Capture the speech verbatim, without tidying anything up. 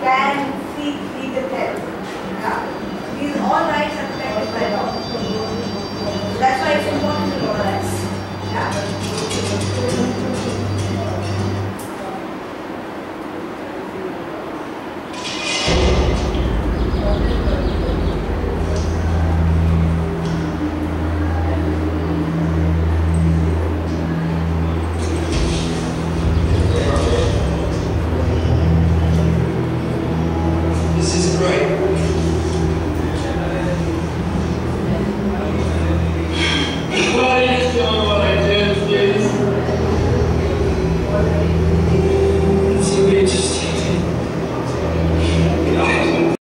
can seek legal help. Yeah. These all rights are protected by law.